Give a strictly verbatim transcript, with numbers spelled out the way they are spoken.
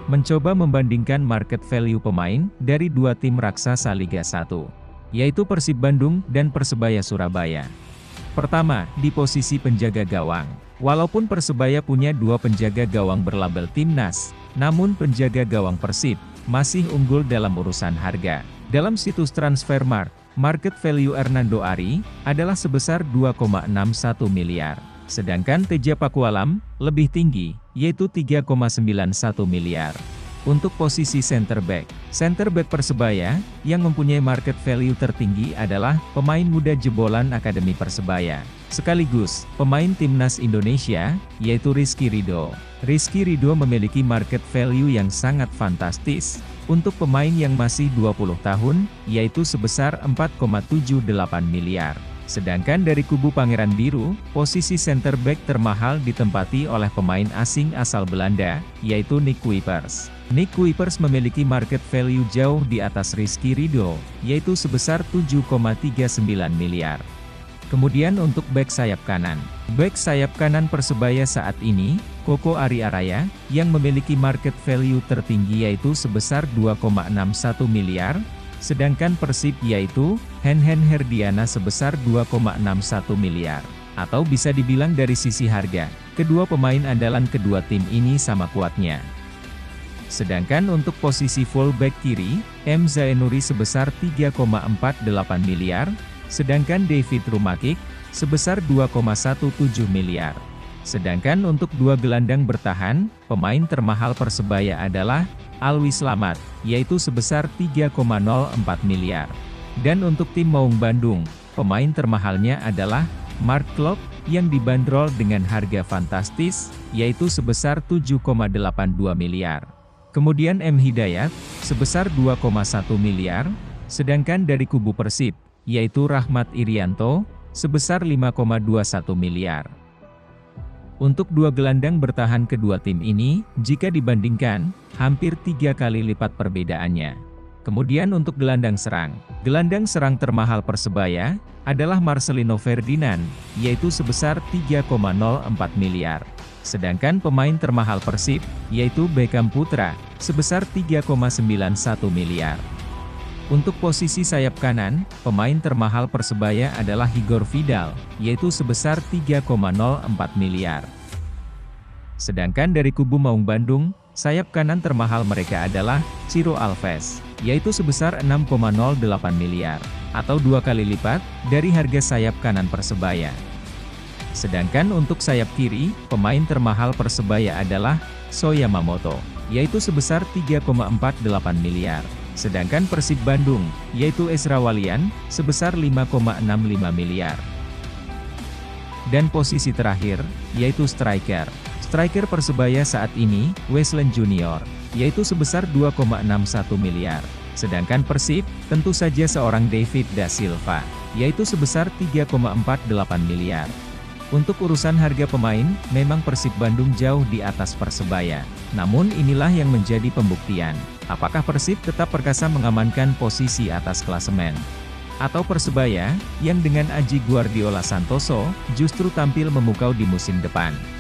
mencoba membandingkan market value pemain dari dua tim raksasa Liga satu, yaitu Persib Bandung dan Persebaya Surabaya. Pertama, di posisi penjaga gawang. Walaupun Persebaya punya dua penjaga gawang berlabel Timnas, namun penjaga gawang Persib masih unggul dalam urusan harga. Dalam situs Transfermarkt, market value Hernando Ari adalah sebesar dua koma enam satu miliar. Sedangkan Teja Pakualam lebih tinggi, yaitu tiga koma sembilan satu miliar. Untuk posisi center back, center back Persebaya yang mempunyai market value tertinggi adalah pemain muda jebolan Akademi Persebaya, sekaligus pemain Timnas Indonesia, yaitu Rizky Ridho. Rizky Ridho memiliki market value yang sangat fantastis untuk pemain yang masih dua puluh tahun, yaitu sebesar empat koma tujuh delapan miliar. Sedangkan dari kubu Pangeran Biru, posisi center back termahal ditempati oleh pemain asing asal Belanda, yaitu Nick Kuipers. Nick Kuipers memiliki market value jauh di atas Rizky Ridho, yaitu sebesar tujuh koma tiga sembilan miliar. Kemudian untuk back sayap kanan. Back sayap kanan Persebaya saat ini, Koko Ariaraya, yang memiliki market value tertinggi yaitu sebesar dua koma enam satu miliar, sedangkan Persib yaitu Henhen Herdiana sebesar dua koma enam satu miliar. Atau bisa dibilang dari sisi harga, kedua pemain andalan kedua tim ini sama kuatnya. Sedangkan untuk posisi fullback kiri, M. Zainuri sebesar tiga koma empat delapan miliar, sedangkan David Rumakik sebesar dua koma satu tujuh miliar. Sedangkan untuk dua gelandang bertahan, pemain termahal Persebaya adalah Alwi Slamet, yaitu sebesar tiga koma nol empat miliar. Dan untuk tim Maung Bandung, pemain termahalnya adalah Mark Klok, yang dibanderol dengan harga fantastis, yaitu sebesar tujuh koma delapan dua miliar. Kemudian M. Hidayat, sebesar dua koma satu miliar, sedangkan dari kubu Persib, yaitu Rahmat Irianto, sebesar lima koma dua satu miliar. Untuk dua gelandang bertahan kedua tim ini, jika dibandingkan, hampir tiga kali lipat perbedaannya. Kemudian untuk gelandang serang, gelandang serang termahal Persebaya adalah Marcelino Ferdinand, yaitu sebesar tiga koma nol empat miliar. Sedangkan pemain termahal Persib, yaitu Beckham Putra, sebesar tiga koma sembilan satu miliar. Untuk posisi sayap kanan, pemain termahal Persebaya adalah Igor Vidal, yaitu sebesar tiga koma nol empat miliar. Sedangkan dari kubu Maung Bandung, sayap kanan termahal mereka adalah Ciro Alves, yaitu sebesar enam koma nol delapan miliar, atau dua kali lipat dari harga sayap kanan Persebaya. Sedangkan untuk sayap kiri, pemain termahal Persebaya adalah So Yamamoto, yaitu sebesar tiga koma empat delapan miliar. Sedangkan Persib Bandung, yaitu Ezra Walian, sebesar lima koma enam lima miliar. Dan posisi terakhir, yaitu striker. Striker Persebaya saat ini, Wesley Junior, yaitu sebesar dua koma enam satu miliar. Sedangkan Persib, tentu saja seorang David Da Silva, yaitu sebesar tiga koma empat delapan miliar. Untuk urusan harga pemain, memang Persib Bandung jauh di atas Persebaya. Namun inilah yang menjadi pembuktian. Apakah Persib tetap perkasa mengamankan posisi atas klasemen? Atau Persebaya, yang dengan Aji Guardiola Santoso, justru tampil memukau di musim depan?